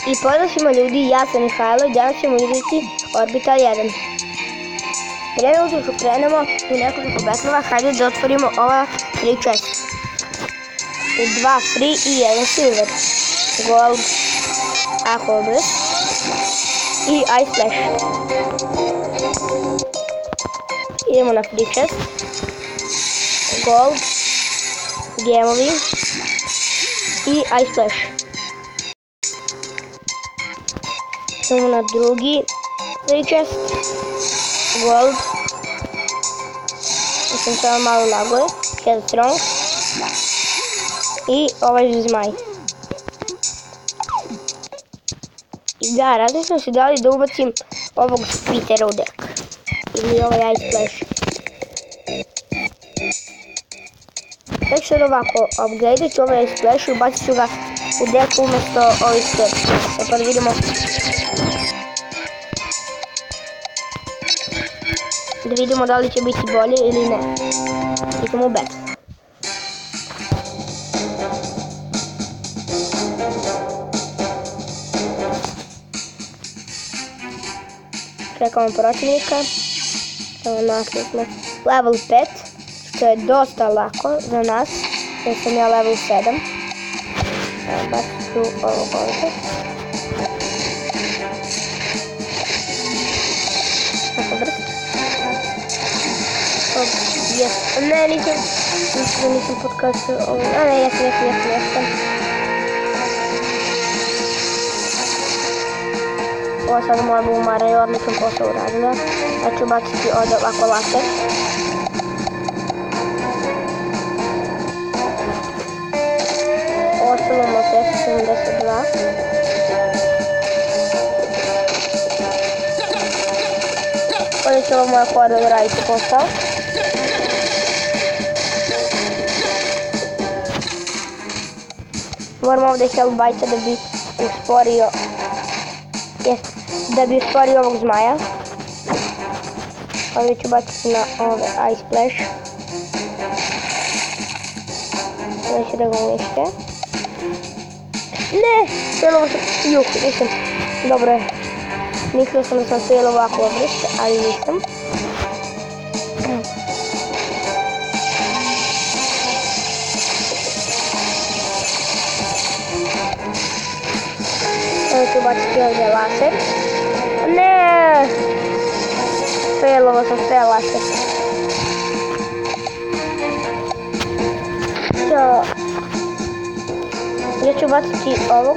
I pozdrav svima ljudi, ja sam Mihajlo i danas ćemo igrati Orbital 1. Prije nego što krenemo u nekoliko betlova, hajde da otvorimo ova 3 chest. 2 free i 1 silver. Gold, Aqua Burst i Ice Splash. Idemo na free chest. Gold, gemovi i Ice Splash. Idemo na drugi free chest. Gold. Mislim samo malo laguje. Headstrong. I ovaj zmaj. I da, razmišljam se da li da ubacim ovog Spitera u deck. Ili ovaj Ice Splash. Već sad ovako upgrade ću ovaj Ice Splash i ubacit ću ga u deck umjesto ovih step. Sad vidimo da vidimo da li će biti bolje ili ne. Idemo u battle. Čekamo protivnika. Evo našli smo level 5, što je dosta lako za nas, jer sam ja level 7. Evo bacit ću ovog ovdje. Tako brzo. Ne, nisam podkasio ovo. A ne, jesam. Ovo sada moja bumara je odličan posao uradila. Ja ću baciti ovdje ovako laser. Ostalo mu F72. Ovdje će ovo moja koda uraditi posao. Moram ovdje Hellbite da bi usporio ovog zmaja. Ovdje ću baciti na ove Ice Splash. Ovdje ću da ga unište. Ne! Failovo sam... nisam. Dobro je. Mislio sam da sam failovo ovako obrist, ali nisam. Ovdje ću baciti ovdje laser. Ne! Failovo sam sve laser. Ja ću baciti ovog.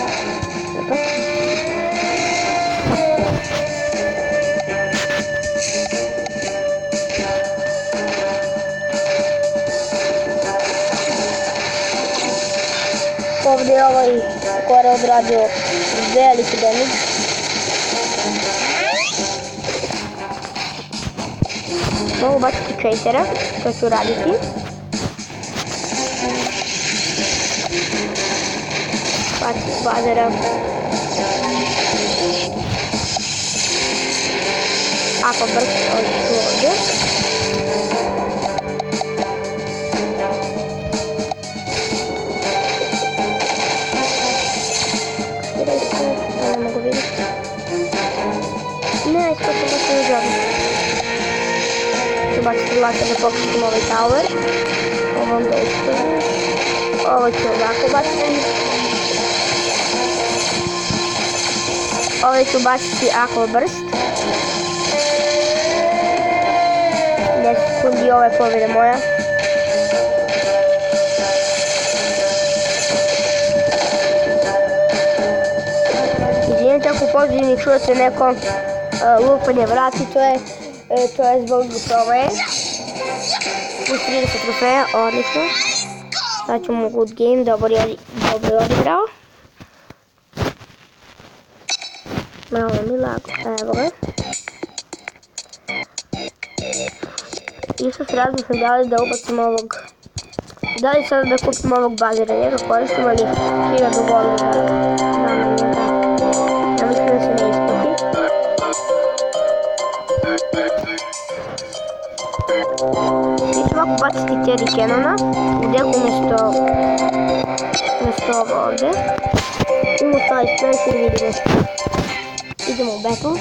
Ovdje je ovaj gore odradio veliki damage. Mogu baciti Chasera, to ću raditi. Baciti Bazera. Aqua Burst ovdje. Ne, ispod sam baš ne želim. Ću baciti laser da pokušam ovaj tower. Ovo onda ustavim. Ovo ću ovako baciti. Ovo ću baciti Aqua Burst. 10 sekundi ove pobjede moja. Izvijem tako u pozadini čujete neko lupanje vrati, to je zbog trofeje. Plus 30 trofeja, odlično. Sad ćemo good game, dobro je odigrao. Malo mi lago, evo ga. Isto se razmišljam da li da ubacim ovog. Da li sada da kupim ovog bazira, jer ga koristim, ali 1000 golova. Ja mislim da se ne isplati. I ću ovako baciti Terry Cannona u deku umjesto ovo ovdje. Imamo taj splash i vidimo. Idemo u battle.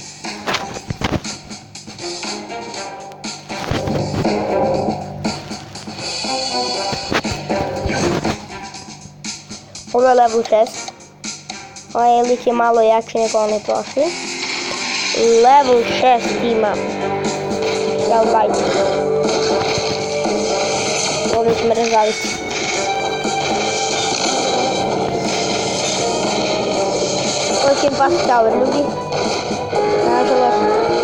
Ovo je level 6. Ovaj lik je malo jači nego oni prošli. Level 6 ima Hellbite. Ovdje će me razvaliti. Ovo će pasti tower, ljudi. Nažalost.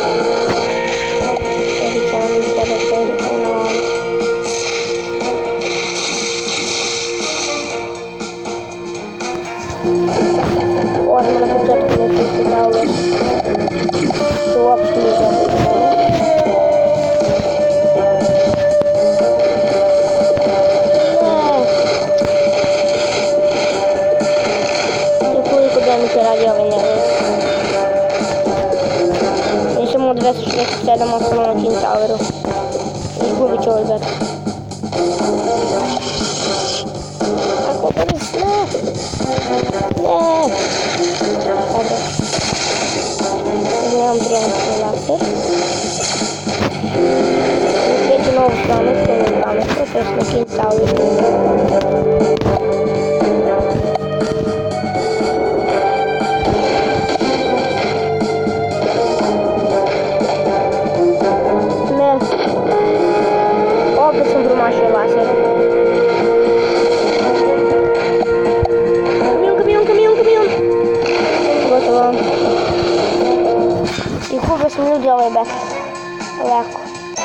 Ovdje će nam izgledati puno. Odmah na početku neću se tower. To uopšte nije dobro. Radi ovaj level. Nisam u 267 ostalo na King Toweru. Izgubit ću ovaj bet. Ako brz, ne! Ne! Sada. Nemam trenutno laser. Kreću novu stranu, to je 12, to je na King Toweru. Opet sam promašio laser. Kamion! Gotovo. I kubio sam ljudi ovaj bet. Lako.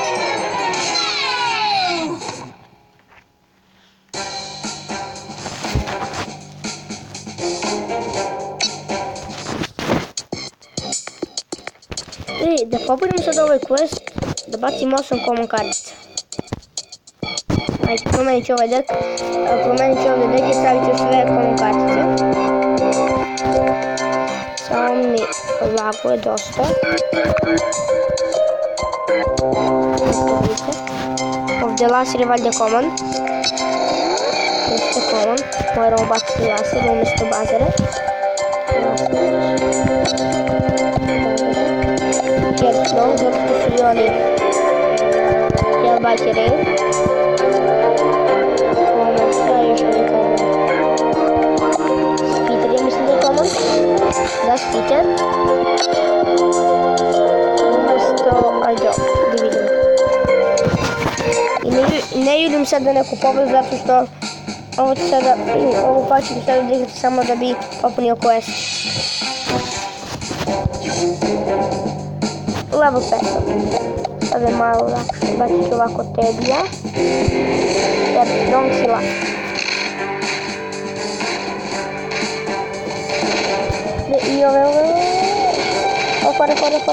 I da popunimo sad ovaj quest, da bacim 8 common kartica. Ajde, promenit ću ovaj deck. Promenit ću ovdje deck i stavit ću sve common kartice. Samo mi laguje dosta. Ovdje laser je valjda common. Jeste common. Moramo baciti laser umjesto bazera. Hellstorm, zato što su oni Hellbite i Rail. Spiter, ja mislim da je common. Da, Spiter. Umjesto, ajde, da vidim. I ne judim sad da neku pobedu zato što ovo pa ću sada odigrati samo da bi popunio quest. Level 5. Sada je malo lakše. Bacit ću ovako Tedija. Jer strong si lak. I ove. Opare.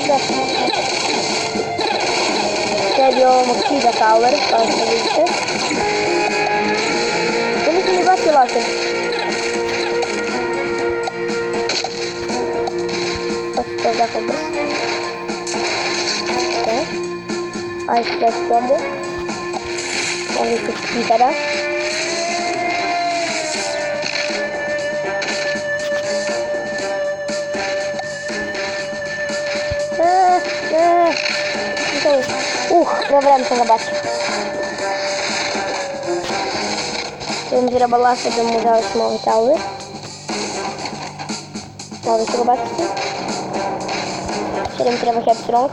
Tedija ovo kida tower, kao što vidite. To mislim mi bacio laser. Pa ću to tako brzo. Ajde kreći ovdje. Ovdje ću Spitera. Na vreme sam ga bacio. Sada mi treba laser da mu završimo ovaj tower. Ovdje ću ga baciti. Sada mi treba Headstrong.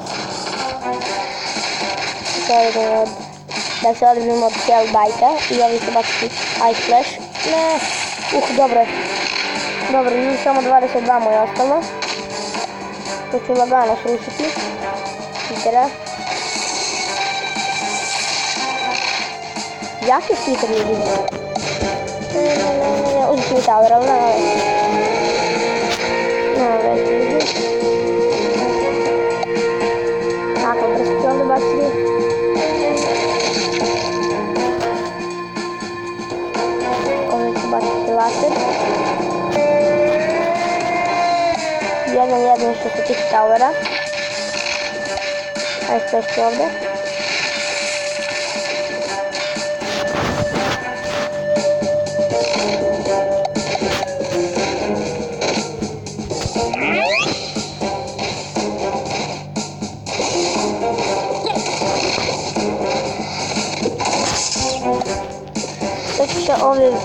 Da se odbimo od Hellbite-a i ovdje ću baciti Ice Flash. Ne, dobro je. Dobro, nije samo 22 mu je ostalo. To ću lagano srušiti. Spitera. Jak je Spiter ljudi? Ne, uzit ću mi tower, ali ne već ljudi. Tako, brzo ću ovdje baciti. Ovdje ću baciti laser. 1-1 što se tiče towera. Ajde sve što ovdje.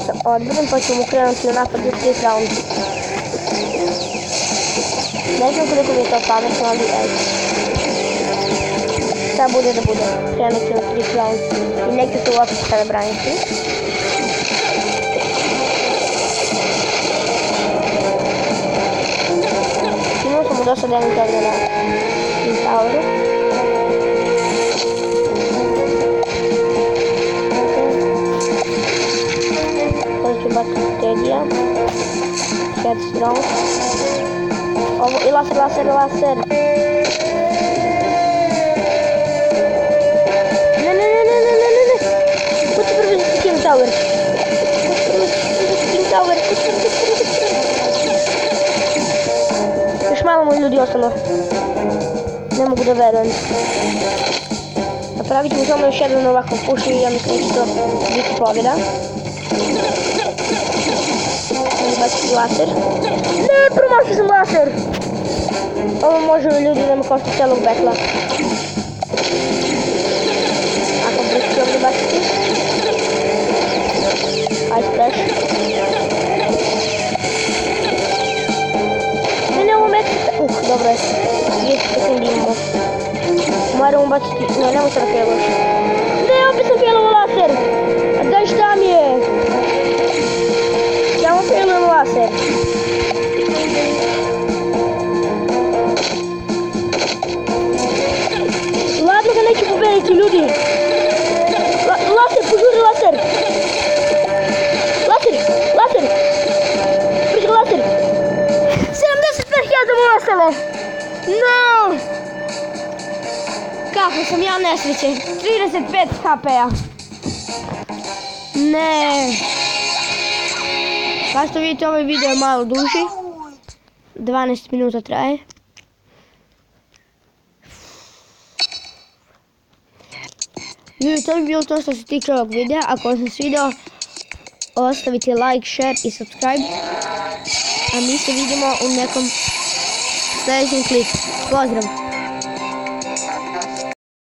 sa odbudom, pa ćemo krenuti u napad u 3 raunda. Ne znam koliko mi je to pametno, ali ajde. Šta bude da bude, krenut ćemo 3 raunda. I neki su opet sada braniti. Imao sam mu dosta damage ovdje na Team Toweru. Sada ću baciti Tedija. Head strong. Ovo i laser. Ne. Kući prvi Team Tower. Još malo moji ljudi ostalo. Ne mogu da verujem. Napravit ćemo samo još jedan ovakav push i ja mislim da će to biti pobjeda. Baciti laser. Ne, promašio sam laser! Ovo može ljudi da me košta celog betla. Ako brzo ću ovdje baciti. Ice Flash. Ne, ovo me... dobro je. 30 sekundi imamo. Moramo baciti... Ne, nemoj se da failoš. Ne, opet sam failovo laser! A daj šta mi je? Ja vam failujem laser. Ladno ga neću pobediti, ljudi. Laser, požuri laser. Laser. Priđe laser. 75.000 mu ostalo. No. Kako sam ja nesrećen. 35 HP-a. Ne. Kao što vidite, ovaj video je malo duži. 12 minuta traje. Ljudi, to bi bilo to što se tiče ovog videa. Ako vam se svidio, ostavite like, share i subscribe. A mi se vidimo u nekom sljedećem klipu. Pozdrav!